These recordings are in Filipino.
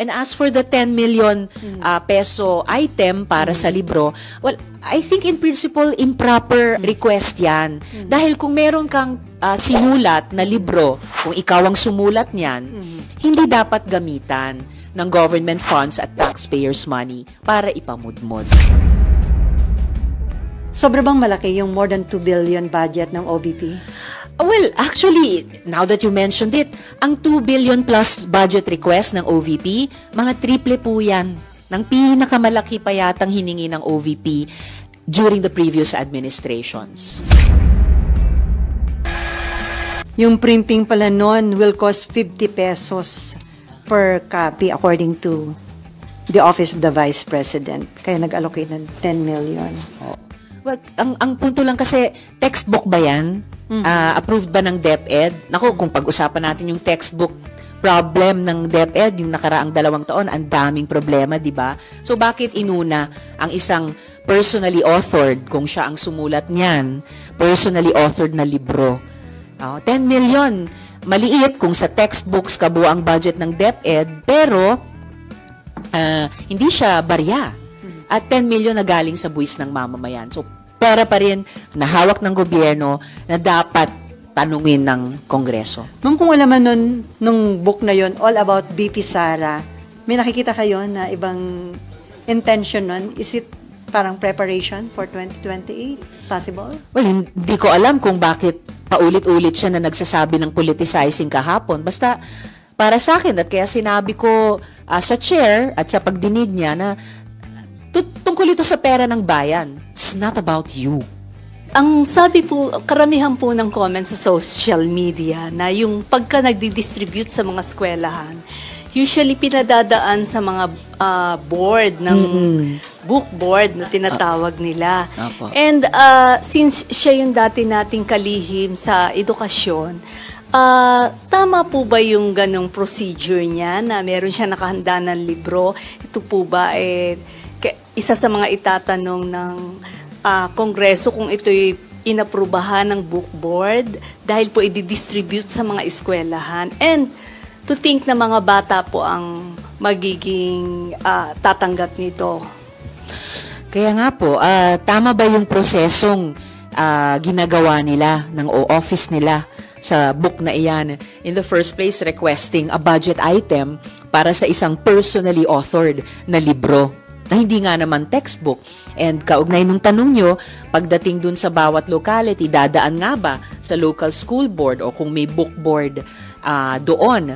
And as for the 10 million peso item para sa libro, well, I think in principle, improper request yan. Dahil kung meron kang sinulat na libro, kung ikaw ang sumulat niyan, hindi dapat gamitan ng government funds at taxpayers' money para ipamudmod. Sobra bang malaki yung more than 2 billion budget ng OVP? Well, actually, now that you mentioned it, ang 2 billion plus budget request ng OVP, mga triple po yan ng pinakamalaki pa yatang hiningi ng OVP during the previous administrations. Yung printing pala noon will cost 50 pesos per copy according to the Office of the Vice President. Kaya nag-allocate ng 10 million. Well, ang punto lang kasi, textbook ba yan? Approved ba ng DepEd? Naku, kung pag-usapan natin yung textbook problem ng DepEd, yung nakaraang 2 taon, ang daming problema, di ba? So, bakit inuna ang isang personally authored, kung siya ang sumulat niyan, personally authored na libro? 10 million, maliit kung sa textbooks kabuo ang budget ng DepEd, pero hindi siya barya. At 10 million na galing sa buwis ng mamamayan. So, pera pa rin na hawak ng gobyerno na dapat tanungin ng Kongreso. Ma'am, kung wala man nung book na yon, All About BP Sara, may nakikita kayo na ibang intention nun? Is it parang preparation for 2028? Possible? Well, hindi ko alam kung bakit paulit-ulit siya na nagsasabi ng politicizing kahapon. Basta, para sa akin, at kaya sinabi ko sa chair at sa pagdinig niya na tungkol ito sa pera ng bayan. It's not about you. Ang sabi po, karamihan po ng comments sa social media na yung pagka nagdi-distribute sa mga eskwelahan, usually pinadadaan sa mga board ng book board na tinatawag nila. And since siya yung dati nating kalihim sa edukasyon, tama po ba yung ganong procedure niya na meron siya nakahanda ng libro? Ito po ba isa sa mga itatanong ng Kongreso kung ito'y inaprubahan ng book board dahil po i-distribute sa mga eskwelahan, and to think na mga bata po ang magiging tatanggap nito. Kaya nga po, tama ba yung prosesong ginagawa nila ng office nila sa book na iyan? In the first place, requesting a budget item para sa isang personally authored na libro na hindi nga naman textbook. And kaugnay nung tanong nyo, pagdating dun sa bawat locality, dadaan nga ba sa local school board o kung may book board doon?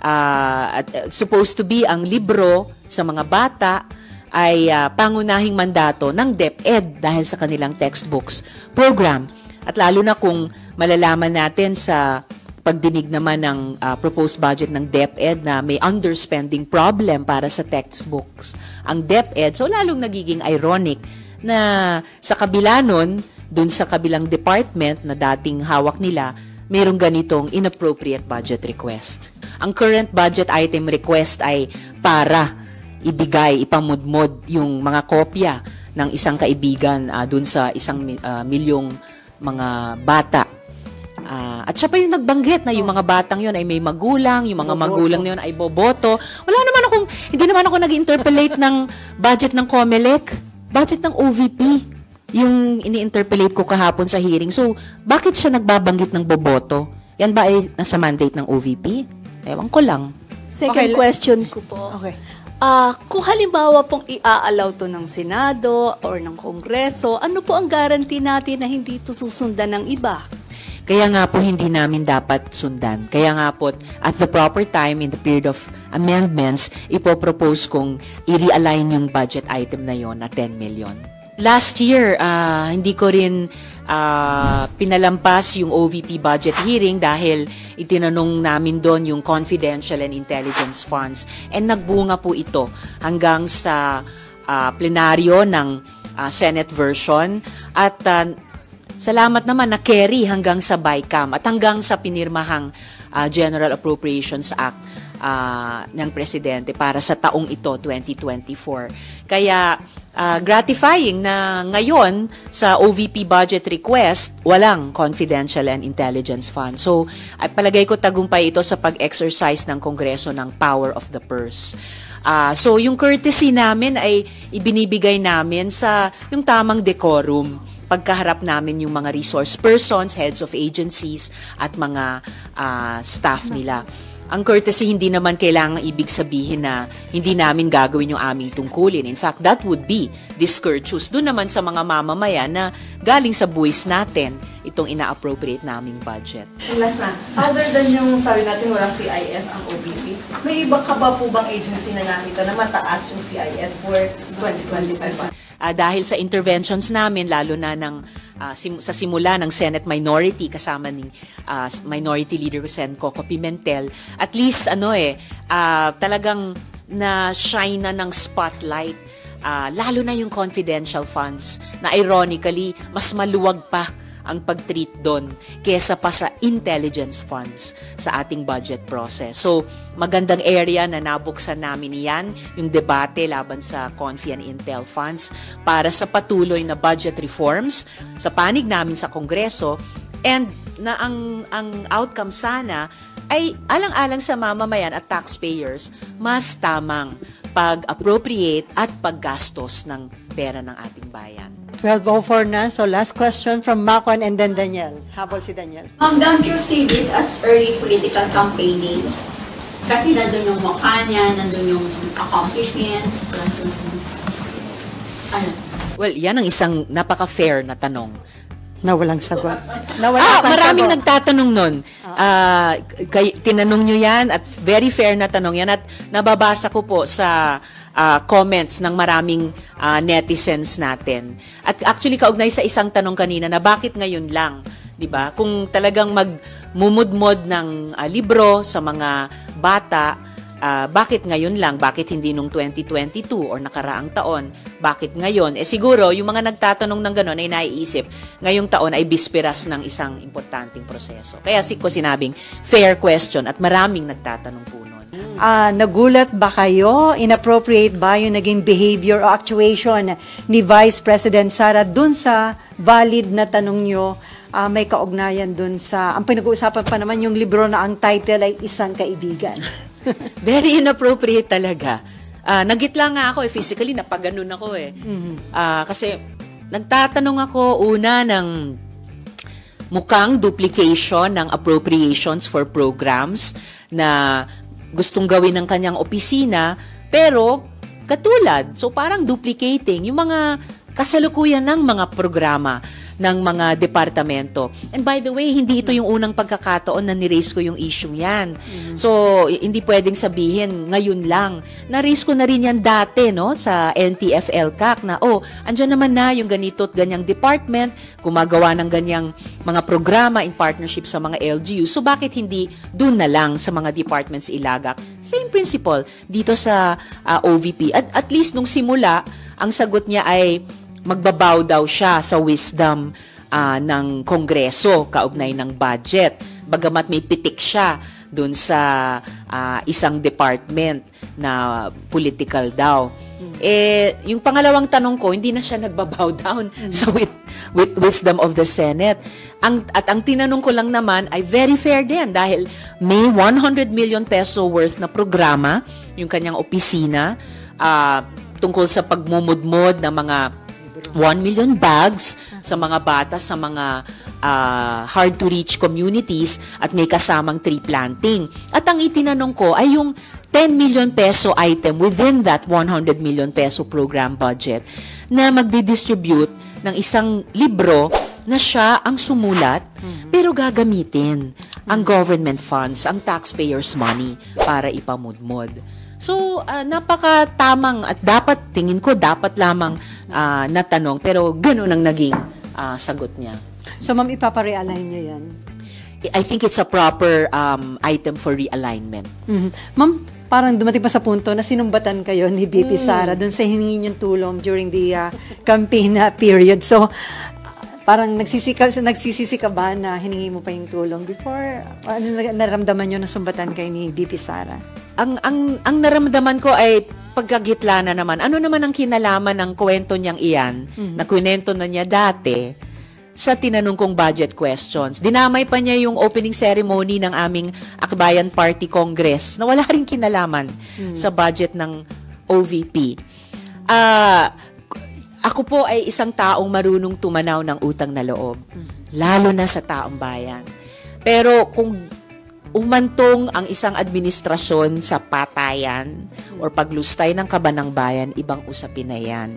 Supposed to be ang libro sa mga bata ay pangunahing mandato ng DepEd dahil sa kanilang textbooks program. At lalo na kung malalaman natin sa pagdinig naman ng proposed budget ng DepEd na may underspending problem para sa textbooks ang DepEd, so lalong nagiging ironic na sa kabila nun, dun sa kabilang department na dating hawak nila, mayroong ganitong inappropriate budget request. Ang current budget item request ay para ibigay, ipamudmod yung mga kopya ng isang kaibigan dun sa 1 milyong mga bata. At siya pa yung nagbanggit na yung mga batang yun ay may magulang, yung mga magulang na yun ay boboto. Hindi naman ako nag-interpolate ng budget ng COMELEC, budget ng OVP, yung ini-interpolate ko kahapon sa hearing. So, bakit siya nagbabanggit ng boboto? Yan ba ay nasa mandate ng OVP? Ewan ko lang. Second question ko po. Okay. Kung halimbawa pong i-allow to ng Senado or ng Kongreso, ano po ang guarantee natin na hindi ito susundan ng iba? Kaya nga po hindi namin dapat sundan. Kaya nga po at the proper time in the period of amendments, ipopropose kong i-realign yung budget item na yon na 10 million. Last year, hindi ko rin pinalampas yung OVP budget hearing dahil itinanong namin doon yung confidential and intelligence funds, and nagbunga po ito hanggang sa plenaryo ng Senate version, at salamat naman na carry hanggang sa BICAM at hanggang sa pinirmahang General Appropriations Act ng Presidente para sa taong ito, 2024. Kaya gratifying na ngayon sa OVP budget request, walang confidential and intelligence fund. So, palagay ko tagumpay ito sa pag-exercise ng Kongreso ng power of the purse. So, yung courtesy namin ay ibinibigay namin sa yung tamang decorum pagkaharap namin yung mga resource persons, heads of agencies, at mga staff nila. Ang courtesy hindi naman kailangan ibig sabihin na hindi namin gagawin yung aming tungkulin. In fact, that would be discourteous. Doon naman sa mga mamamayan na galing sa buwis natin itong ina-appropriate naming budget. And last na, other than yung sabi natin walang CIF ang OBP, may iba ka ba po bang agency na nakita na mataas yung CIF for 2025? Dahil sa interventions namin, lalo na sa simula ng Senate minority kasama ni Minority Leader Sen. Coco Pimentel, at least talagang na-shine na ng spotlight, lalo na yung confidential funds na ironically, mas maluwag pa ang pag-treat doon kesa pa sa intelligence funds sa ating budget process. So, magandang area na nabuksan namin iyan, yung debate laban sa Confi and Intel funds para sa patuloy na budget reforms sa panig namin sa Kongreso, and na ang outcome sana ay alang-alang sa mamamayan at taxpayers, mas tamang pag-appropriate at paggastos ng pera ng ating bayan. 12:04 na, so last question from Macon and then Daniel. Habol si Daniel. Don't you see this as early political campaigning? Kasi nandun yung mukha niya, nandun yung accomplishments, plus ano? Well, yan ang isang napaka-fair na tanong. Na walang sagot. Maraming nagtatanong nun. Tinanong nyo yan at very fair na tanong yan, at nababasa ko po sa comments ng maraming netizens natin. At actually, kaugnay sa isang tanong kanina na bakit ngayon lang, di ba? Kung talagang magmumudmod ng libro sa mga bata, bakit ngayon lang? Bakit hindi nung 2022 or nakaraang taon? Bakit ngayon? Siguro, yung mga nagtatanong ng gano'n ay naiisip, ngayong taon ay bisperas ng isang importanteng proseso. Kaya ko sinabing fair question at maraming nagtatanong po nun. Nagulat ba kayo? Inappropriate ba yung naging behavior o actuation ni Vice President Sara dun sa valid na tanong nyo? May kaugnayan dun sa, ang pinag-uusapan pa naman yung libro na ang title ay Isang Kaibigan. Very inappropriate talaga. Nagitla nga ako physically, napaganon ako kasi nagtatanong ako una ng mukhang duplication ng appropriations for programs na gustong gawin ng kanyang opisina, pero katulad, so parang duplicating yung mga kasalukuyan ng mga programa ng mga departamento. And by the way, hindi ito yung unang pagkakataon na ni-raise ko yung issue yan. So, hindi pwedeng sabihin ngayon lang. Na-raise ko na rin yan dati, no, sa NTF-LCAC na, andyan naman na yung ganito at ganyang department, gumagawa ng ganyang mga programa in partnership sa mga LGU. So, bakit hindi dun na lang sa mga departments ilagak? Same principle dito sa OVP. At least nung simula, ang sagot niya ay magbabaw daw siya sa wisdom ng Kongreso kaugnay ng budget. Bagamat may pitik siya dun sa isang department na political daw. Yung pangalawang tanong ko, hindi na siya nagbabow down sa with wisdom of the Senate. At ang tinanong ko lang naman ay very fair din dahil may 100 million peso worth na programa, yung kanyang opisina, tungkol sa pagmumudmod ng mga 1 million bags sa mga bata sa mga hard-to-reach communities at may kasamang tree planting. At ang itinanong ko ay yung 10 million peso item within that 100 million peso program budget na magdi-distribute ng isang libro na siya ang sumulat pero gagamitin ang government funds, ang taxpayers' money para ipamudmod. So, napakatamang at tingin ko dapat lamang natanong, pero gano'n ang naging sagot niya. So, ma'am, ipapa-realign niyo yan? I think it's a proper item for realignment. Ma'am, parang dumating pa sa punto na sinumbatan kayo ni VP Sara dun sa hiningi niyong tulong during the campaign period. So, parang nagsisisi ka ba na hiningi mo pa yung tulong before? Ano naramdaman niyo na sumbatan kay ni VP Sara? ang naramdaman ko ay pagkagitla na naman. Ano naman ang kinalaman ng kwento niyang iyan, na kwento na niya dati, sa tinanong kong budget questions. Dinamay pa niya yung opening ceremony ng aming Akbayan Party Congress na wala rin kinalaman sa budget ng OVP. Ako po ay isang taong marunong tumanaw ng utang na loob, lalo na sa taong bayan. Pero kung umantong ang isang administrasyon sa patayan or paglustay ng kaban ng bayan, ibang usapin na yan.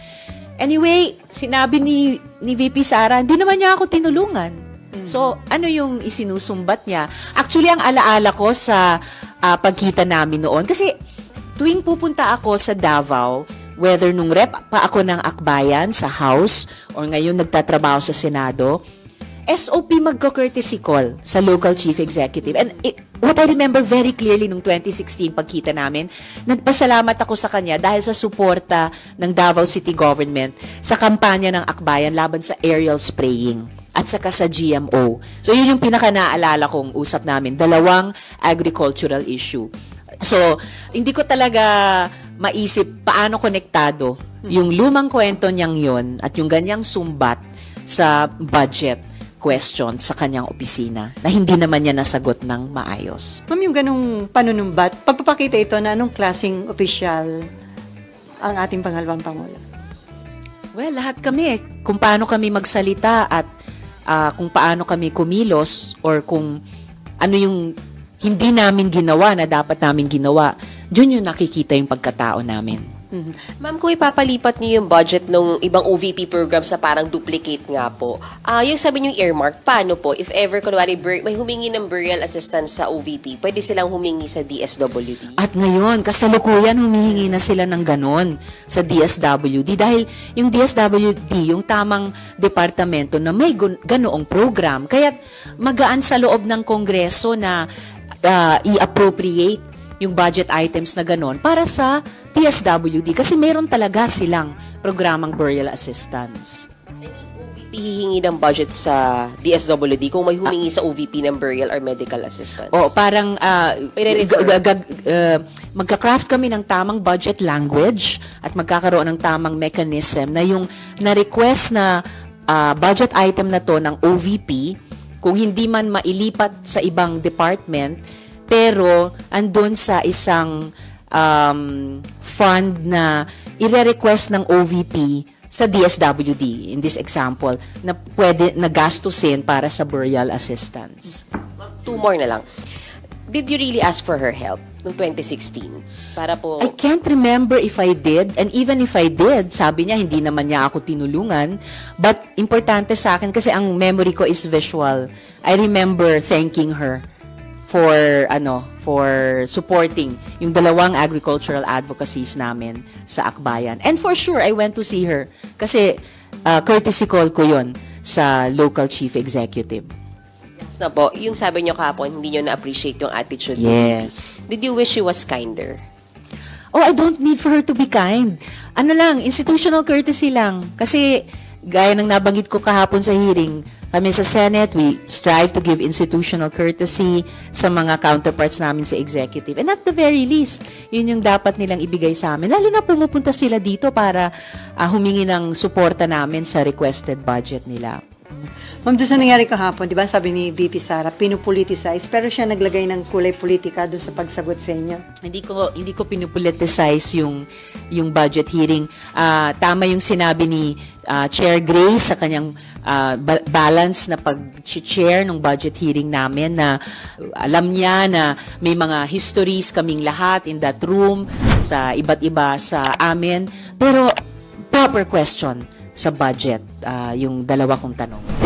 Anyway, sinabi ni VP Sara, hindi naman niya ako tinulungan. So, ano yung isinusumbat niya? Actually, ang alaala ko sa pagkita namin noon, kasi tuwing pupunta ako sa Davao, whether nung rep pa ako ng Akbayan sa House or ngayon nagtatrabaho sa Senado, SOP magko-courtesy call sa local chief executive. And what I remember very clearly nung 2016 pagkita namin, nagpasalamat ako sa kanya dahil sa suporta ng Davao City Government sa kampanya ng Akbayan laban sa aerial spraying at saka sa GMO. So yun yung pinaka-naalala kong usap namin, dalawang agricultural issue. So, hindi ko talaga maisip paano konektado yung lumang kwento niyang yun at yung ganyang sumbat sa budget question sa kanyang opisina na hindi naman niya nasagot ng maayos. Ma'am, yung ganung panunumbat, pagpapakita ito na anong klaseng opisyal ang ating pangalawang Pangulo? Well, lahat kami, kung paano kami magsalita at kung paano kami kumilos or kung ano yung hindi namin ginawa na dapat namin ginawa, dun yung nakikita yung pagkatao namin. Ma'am, kung ipapalipat niyo yung budget ng ibang OVP programs na parang duplicate nga po, yung sabi niyo earmark, paano po? If ever, kunwari, may humingi ng burial assistance sa OVP, pwede silang humingi sa DSWD? At ngayon, kasalukuyan, humihingi na sila ng ganon sa DSWD dahil yung DSWD, yung tamang departamento na may ganoong program. Kaya magaan sa loob ng Kongreso na i-appropriate yung budget items na ganon para sa DSWD kasi meron talaga silang programang burial assistance. OVP hihingi ng budget sa DSWD kung may humingi sa OVP ng burial or medical assistance? O, parang magka-craft kami ng tamang budget language at magkakaroon ng tamang mechanism na yung na-request na budget item na to ng OVP, kung hindi man mailipat sa ibang department, pero andun sa isang fund na ire-request ng OVP sa DSWD, in this example, na pwede nagastusin para sa burial assistance. 2 more na lang. Did you really ask for her help noong 2016? Para po... I can't remember if I did, and even if I did, sabi niya, hindi naman niya ako tinulungan, but importante sa akin, kasi ang memory ko is visual. I remember thanking her for supporting yung dalawang agricultural advocacies namin sa Akbayan. And for sure, I went to see her kasi courtesy call ko yun sa local chief executive. Yes na po, yung sabi niyo kahapon, hindi niyo na-appreciate yung attitude. Yes. Did you wish she was kinder? Oh, I don't need for her to be kind. Ano lang, institutional courtesy lang. Kasi gaya ng nabanggit ko kahapon sa hearing, kami sa Senate, we strive to give institutional courtesy sa mga counterparts namin sa executive. And at the very least, yun yung dapat nilang ibigay sa amin. Lalo na pumupunta sila dito para humingi ng suporta namin sa requested budget nila. Ma'am, doon sa nangyari kahapon, di ba sabi ni VP Sara, pinupoliticize, pero siya naglagay ng kulay politika doon sa pagsagot sa inyo. Hindi ko pinupoliticize yung budget hearing. Tama yung sinabi ni Chair Grace sa kanyang balance na pag-chair ng budget hearing namin na alam niya na may mga histories kaming lahat in that room sa iba't iba sa amin. Pero proper question sa budget, yung dalawa kong tanong.